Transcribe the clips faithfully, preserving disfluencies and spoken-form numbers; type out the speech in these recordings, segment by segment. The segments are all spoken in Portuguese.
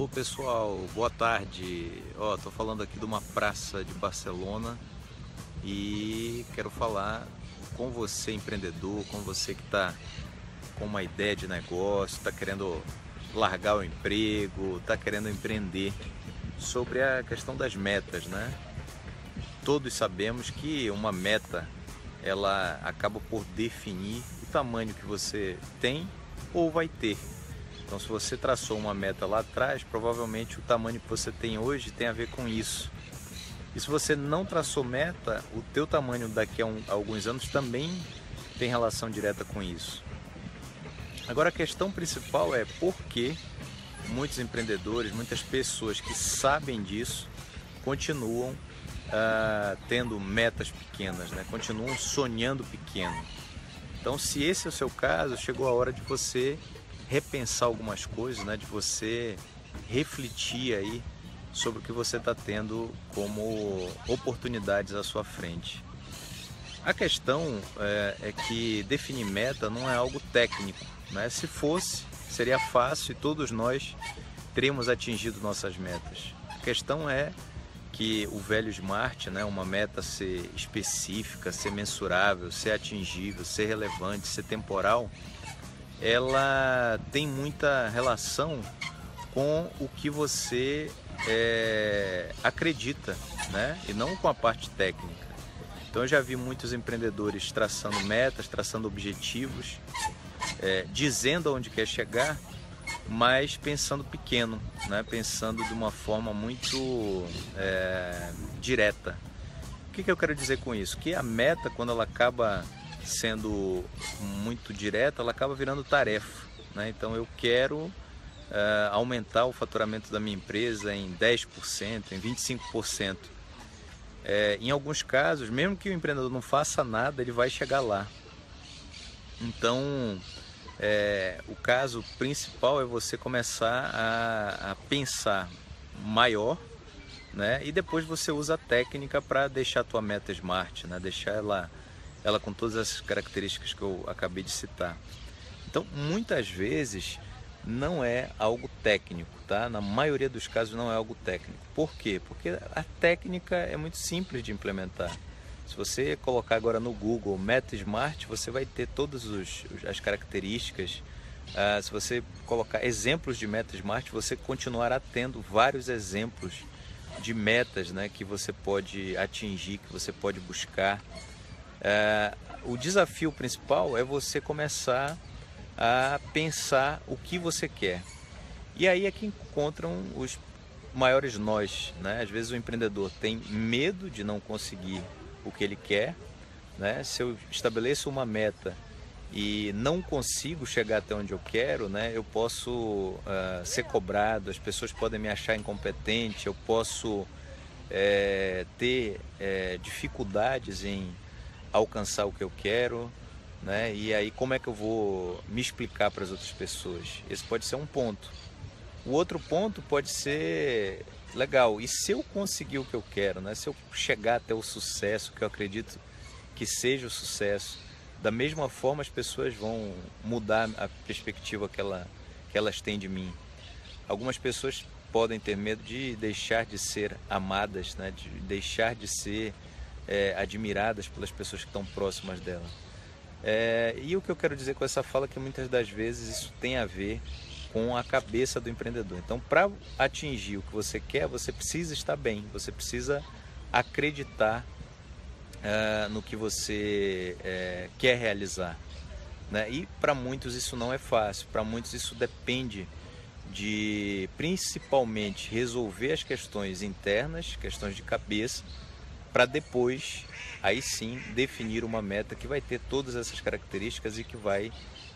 Alô pessoal, boa tarde. Ó, tô falando aqui de uma praça de Barcelona e quero falar com você, empreendedor, com você que está com uma ideia de negócio, está querendo largar o emprego, está querendo empreender, sobre a questão das metas, né? Todos sabemos que uma meta ela acaba por definir o tamanho que você tem ou vai ter. Então, se você traçou uma meta lá atrás, provavelmente o tamanho que você tem hoje tem a ver com isso. E se você não traçou meta, o teu tamanho daqui a, um, a alguns anos também tem relação direta com isso. Agora, a questão principal é por que muitos empreendedores, muitas pessoas que sabem disso, continuam uh, tendo metas pequenas, né? Continuam sonhando pequeno. Então, se esse é o seu caso, chegou a hora de você repensar algumas coisas, né? De você refletir aí sobre o que você está tendo como oportunidades à sua frente. A questão é, é que definir meta não é algo técnico, né? Se fosse, seria fácil e todos nós teríamos atingido nossas metas. A questão é que o velho Smart, né, uma meta ser específica, ser mensurável, ser atingível, ser relevante, ser temporal, ela tem muita relação com o que você é, acredita, né? E não com a parte técnica. Então eu já vi muitos empreendedores traçando metas, traçando objetivos, é, dizendo aonde quer chegar, mas pensando pequeno, né? Pensando de uma forma muito é, direta. O que, que eu quero dizer com isso? Que a meta, quando ela acaba sendo muito direta, ela acaba virando tarefa, né? Então eu quero uh, aumentar o faturamento da minha empresa em dez por cento, em vinte e cinco por cento. É, em alguns casos, mesmo que o empreendedor não faça nada, ele vai chegar lá. Então é, o caso principal é você começar a, a pensar maior, né? E depois você usa a técnica para deixar a tua meta smart, né? Deixar ela ela com todas essas características que eu acabei de citar. Então, muitas vezes não é algo técnico, tá? Na maioria dos casos não é algo técnico. Por quê? Porque a técnica é muito simples de implementar. Se você colocar agora no Google Meta Smart, você vai ter todas os, as características. Ah, se você colocar exemplos de Meta Smart, você continuará tendo vários exemplos de metas, né, que você pode atingir, que você pode buscar. É, o desafio principal é você começar a pensar o que você quer. E aí é que encontram os maiores nós, né? Às vezes o empreendedor tem medo de não conseguir o que ele quer, né? Se eu estabeleço uma meta e não consigo chegar até onde eu quero, né? Eu posso uh, ser cobrado, as pessoas podem me achar incompetente, eu posso é, ter é, dificuldades em alcançar o que eu quero, né? E aí como é que eu vou me explicar para as outras pessoas? Esse pode ser um ponto. O outro ponto pode ser legal. E se eu conseguir o que eu quero, né? Se eu chegar até o sucesso, que eu acredito que seja o sucesso, da mesma forma as pessoas vão mudar a perspectiva que, ela, que elas têm de mim. Algumas pessoas podem ter medo de deixar de ser amadas, né? De deixar de ser É, admiradas pelas pessoas que estão próximas dela. É, e o que eu quero dizer com essa fala é que muitas das vezes isso tem a ver com a cabeça do empreendedor. Então, para atingir o que você quer, você precisa estar bem, você precisa acreditar é, no que você é, quer realizar, né? E para muitos isso não é fácil, para muitos isso depende de principalmente resolver as questões internas, questões de cabeça, para depois, aí sim, definir uma meta que vai ter todas essas características e que vai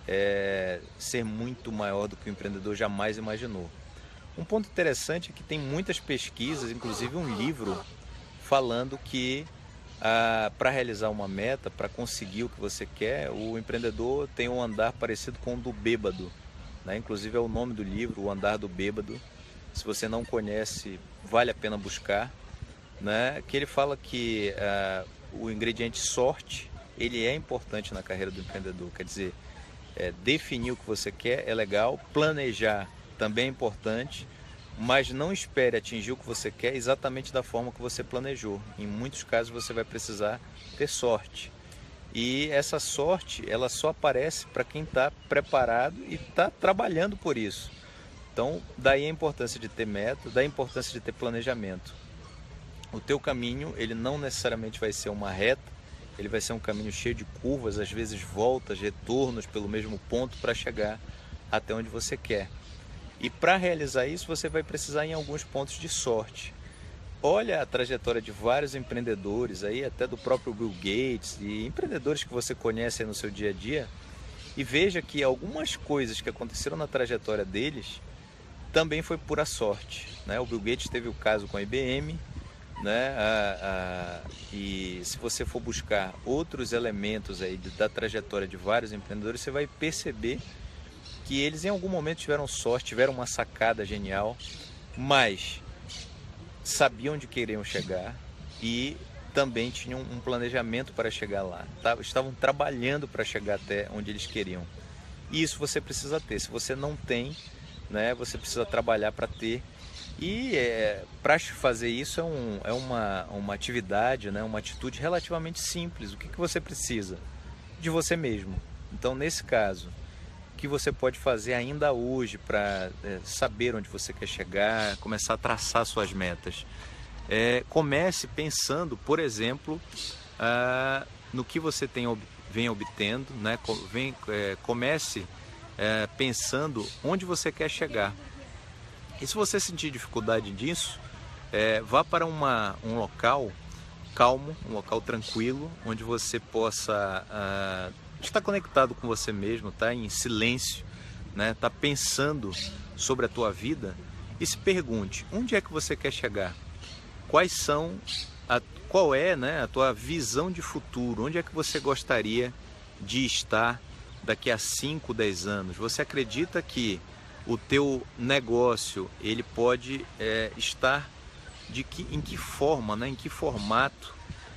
é, ser muito maior do que o empreendedor jamais imaginou. Um ponto interessante é que tem muitas pesquisas, inclusive um livro, falando que ah, para realizar uma meta, para conseguir o que você quer, o empreendedor tem um andar parecido com o do bêbado, né? Inclusive é o nome do livro, O Andar do Bêbado. Se você não conhece, vale a pena buscar. Né, que ele fala que uh, o ingrediente sorte ele é importante na carreira do empreendedor. Quer dizer, é, definir o que você quer é legal, planejar também é importante, mas não espere atingir o que você quer exatamente da forma que você planejou. Em muitos casos você vai precisar ter sorte. E essa sorte, ela só aparece para quem está preparado e está trabalhando por isso. Então, daí a importância de ter meta, daí a importância de ter planejamento. O teu caminho, ele não necessariamente vai ser uma reta, ele vai ser um caminho cheio de curvas, às vezes voltas, retornos pelo mesmo ponto para chegar até onde você quer. E para realizar isso, você vai precisar em alguns pontos de sorte. Olha a trajetória de vários empreendedores, aí, até do próprio Bill Gates, e empreendedores que você conhece aí no seu dia a dia, e veja que algumas coisas que aconteceram na trajetória deles também foi pura sorte, né? O Bill Gates teve o caso com a I B M, né? a, a, e se você for buscar outros elementos aí da trajetória de vários empreendedores, você vai perceber que eles em algum momento tiveram sorte, tiveram uma sacada genial, mas sabiam onde queriam chegar e também tinham um planejamento para chegar lá, tá? Estavam trabalhando para chegar até onde eles queriam. E isso você precisa ter. Se você não tem, né, você precisa trabalhar para ter. E é, para fazer isso é, um, é uma, uma atividade, né, uma atitude relativamente simples. O que, que você precisa? De você mesmo. Então, nesse caso, o que você pode fazer ainda hoje para é, saber onde você quer chegar, começar a traçar suas metas? É, comece pensando, por exemplo, ah, no que você tem, vem obtendo, né? Vem, é, comece é, pensando onde você quer chegar. E se você sentir dificuldade disso, é, vá para uma, um local calmo, um local tranquilo, onde você possa ah, estar conectado com você mesmo, tá em silêncio, né? Tá pensando sobre a tua vida e se pergunte, onde é que você quer chegar? Quais são, a, qual é, né, a tua visão de futuro? Onde é que você gostaria de estar daqui a cinco, dez anos? Você acredita que o teu negócio ele pode é, estar de que, em que forma, né, em que formato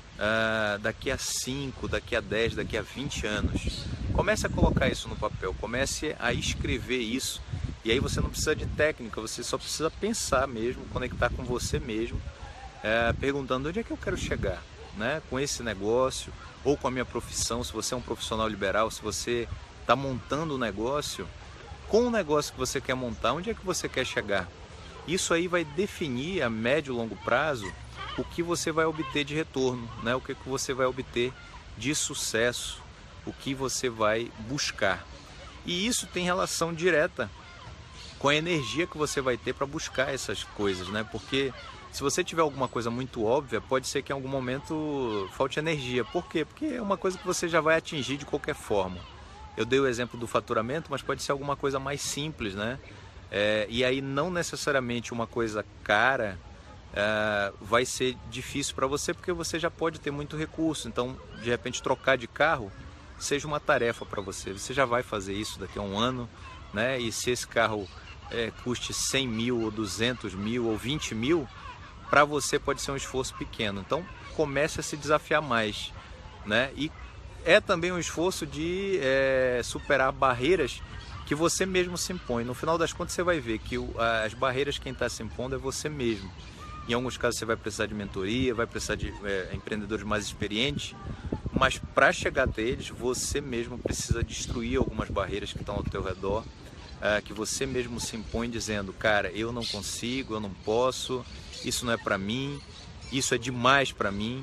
uh, daqui a cinco, daqui a dez, daqui a vinte anos? Comece a colocar isso no papel, comece a escrever isso. E aí você não precisa de técnica, você só precisa pensar mesmo, conectar com você mesmo. É, perguntando onde é que eu quero chegar, né? Com esse negócio ou com a minha profissão. Se você é um profissional liberal, se você está montando um negócio, com o negócio que você quer montar, onde é que você quer chegar? Isso aí vai definir a médio e longo prazo o que você vai obter de retorno, né? O que, que você vai obter de sucesso, o que você vai buscar. E isso tem relação direta com a energia que você vai ter para buscar essas coisas, né? Porque se você tiver alguma coisa muito óbvia, pode ser que em algum momento falte energia. Por quê? Porque é uma coisa que você já vai atingir de qualquer forma. Eu dei o exemplo do faturamento, mas pode ser alguma coisa mais simples, né? É, e aí não necessariamente uma coisa cara é, vai ser difícil para você, porque você já pode ter muito recurso. Então, de repente, trocar de carro seja uma tarefa para você. Você já vai fazer isso daqui a um ano, né? E se esse carro é, custe cem mil, ou duzentos mil, ou vinte mil, para você pode ser um esforço pequeno. Então comece a se desafiar mais, né? E é também um esforço de é, superar barreiras que você mesmo se impõe. No final das contas você vai ver que o, as barreiras quem está se impondo é você mesmo. Em alguns casos você vai precisar de mentoria, vai precisar de é, empreendedores mais experientes, mas para chegar até eles você mesmo precisa destruir algumas barreiras que estão ao teu redor, é, que você mesmo se impõe dizendo, cara, eu não consigo, eu não posso, isso não é para mim, isso é demais para mim.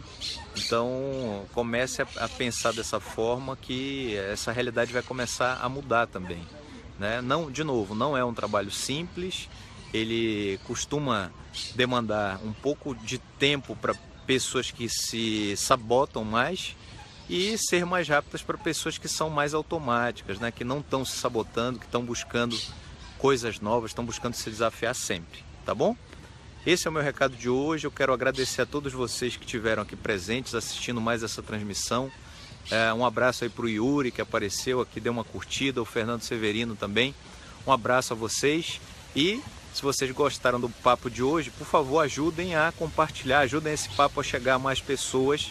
Então comece a, a pensar dessa forma, que essa realidade vai começar a mudar também, né? Não, de novo, não é um trabalho simples, ele costuma demandar um pouco de tempo para pessoas que se sabotam mais e ser mais rápidas para pessoas que são mais automáticas, né? Que não estão se sabotando, que estão buscando coisas novas, estão buscando se desafiar sempre, tá bom? Esse é o meu recado de hoje. Eu quero agradecer a todos vocês que estiveram aqui presentes, assistindo mais essa transmissão. É, um abraço aí para o Yuri, que apareceu aqui, deu uma curtida, o Fernando Severino também. Um abraço a vocês e se vocês gostaram do papo de hoje, por favor, ajudem a compartilhar, ajudem esse papo a chegar a mais pessoas.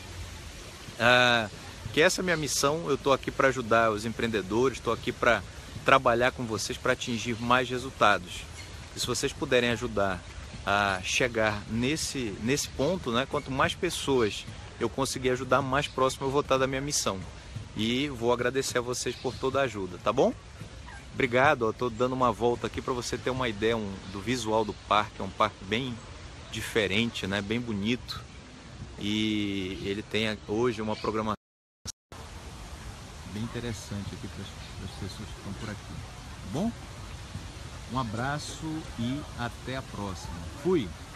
Ah, que essa é a minha missão, eu estou aqui para ajudar os empreendedores, estou aqui para trabalhar com vocês para atingir mais resultados. E se vocês puderem ajudar a chegar nesse, nesse ponto, né, quanto mais pessoas eu conseguir ajudar, mais próximo eu vou estar da minha missão. E vou agradecer a vocês por toda a ajuda, tá bom? Obrigado, estou dando uma volta aqui para você ter uma ideia um, do visual do parque. É um parque bem diferente, né, bem bonito. E ele tem hoje uma programação bem interessante aqui para as pessoas que estão por aqui. Tá bom? Um abraço e até a próxima. Fui!